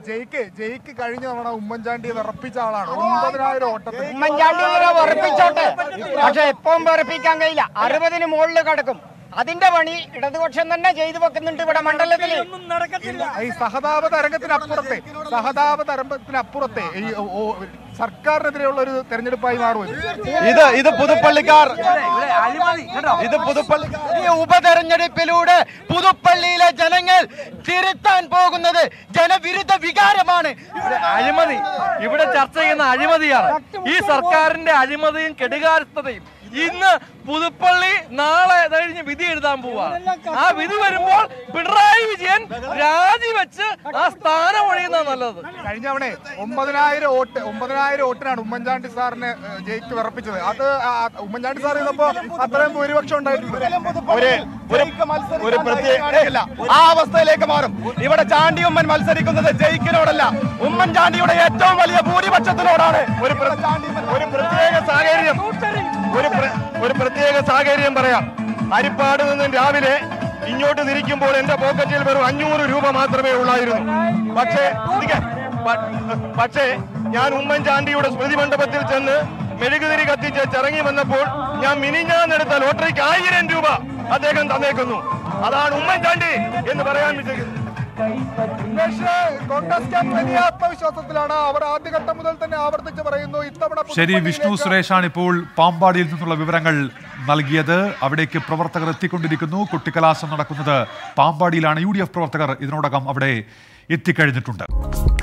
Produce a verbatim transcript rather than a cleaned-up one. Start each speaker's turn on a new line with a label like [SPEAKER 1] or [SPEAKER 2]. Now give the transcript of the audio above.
[SPEAKER 1] ജയിക്ക് ജയിക്ക് കഴിഞ്ഞ തവണ ഉമ്മൻചാണ്ടിയെ വിറപ്പിച്ച ആളാണ്. ഒമ്പതിനായിരം ഓട്ടത്തിൽ
[SPEAKER 2] ഉമ്മൻചാണ്ടി വിറപ്പിച്ചോട്ടെ, പക്ഷെ എപ്പം വിറപ്പിക്കാൻ കഴിയില്ല. അറുപതിന് മുകളിൽ കിടക്കും. അതിന്റെ പണി ഇടതുപക്ഷം തന്നെ ചെയ്തു വെക്കുന്നുണ്ട് ഇവിടെ മണ്ഡലത്തിൽ.
[SPEAKER 1] ഈ സഹതാപ തരംഗത്തിനപ്പുറത്തെ സഹതാപ തരംഗത്തിനപ്പുറത്തെ ഈ സർക്കാരിനെതിരെയുള്ള ഒരു തെരഞ്ഞെടുപ്പായി മാറും
[SPEAKER 3] ഇത്. ഇത് പുതുപ്പള്ളിക്കാർ ഇത് പുതുപ്പള്ളി
[SPEAKER 2] ഈ ഉപതെരഞ്ഞെടുപ്പിലൂടെ പുതുപ്പള്ളിയിലെ ജനങ്ങൾ തിരുത്താൻ പോകുന്നത് ജനവിരുദ്ധ വികാരമാണ്.
[SPEAKER 3] അഴിമതി ഇവിടെ ചർച്ച ചെയ്യുന്ന അഴിമതിയാണ്. ഈ സർക്കാരിന്റെ അഴിമതിയും കെടുകാര്യസ്ഥതയും ഇന്ന് പുതുപ്പള്ളി നാളെ കഴിഞ്ഞ് വിധി എഴുതാൻ പോവാണ്. ആ വിധി വരുമ്പോൾ പിണറായി വിജയൻ രാജിവെച്ച് ആ സ്ഥാനം ഒഴിയുന്ന നല്ലത്.
[SPEAKER 1] കഴിഞ്ഞ തവണ ഒമ്പതിനായിരം വോട്ട് ഒമ്പതിനായിരം വോട്ടിനാണ് ഉമ്മൻചാണ്ടി സാറിനെ ജയിക്ക് വിറപ്പിച്ചത്. അത് ഉമ്മൻചാണ്ടി സാർ ചെയ്തപ്പോ അത്രയും ഭൂരിപക്ഷം ഉണ്ടായിട്ടുണ്ട്.
[SPEAKER 3] ഒരു പ്രത്യേക ആ അവസ്ഥയിലേക്ക് മാറും. ഇവിടെ ചാണ്ടി ഉമ്മൻ മത്സരിക്കുന്നത് ജയിക്കിനോടല്ല, ഉമ്മൻചാണ്ടിയുടെ ഏറ്റവും വലിയ ഭൂരിപക്ഷത്തിനോടാണ്. ഒരു ഒരു പ്രത്യേക സാഹചര്യം ഒരു ഒരു പ്രത്യേക സാഹചര്യം പറയാം. ഹരിപ്പാട് നിന്നും രാവിലെ ഇങ്ങോട്ട് തിരിക്കുമ്പോൾ എന്റെ പോക്കറ്റിൽ വെറും അഞ്ഞൂറ് രൂപ മാത്രമേ ഉള്ളായിരുന്നു. പക്ഷേ പക്ഷേ ഞാൻ ഉമ്മൻചാണ്ടിയുടെ സ്മൃതി മണ്ഡപത്തിൽ ചെന്ന് മെഴുകുതിരി കത്തിച്ച് ചിറങ്ങി വന്നപ്പോൾ ഞാൻ മിനിഞ്ഞാന്നെടുത്ത ലോട്ടറിക്ക് ആയിരം രൂപ അദ്ദേഹം തന്നേക്കുന്നു. അതാണ് ഉമ്മൻചാണ്ടി എന്ന് പറയാൻ വിചാരിക്കുന്നത്.
[SPEAKER 1] വലിയ ആത്മവിശ്വാസത്തിലാണ് അവർ ആദ്യഘട്ടം മുതൽ തന്നെ ആവർത്തിച്ച് പറയുന്നു ഇത്തവണ.
[SPEAKER 4] ശരി, വിഷ്ണു സുരേഷാണ് ഇപ്പോൾ പാമ്പാടിയിൽ നിന്നുള്ള വിവരങ്ങൾ നൽകിയത്. അവിടേക്ക് പ്രവർത്തകർ എത്തിക്കൊണ്ടിരിക്കുന്നു. കുട്ടിക്കലാശം നടക്കുന്നത് പാമ്പാടിയിലാണ്. യു ഡി എഫ് പ്രവർത്തകർ ഇതിനോടകം അവിടെ എത്തിക്കഴിഞ്ഞിട്ടുണ്ട്.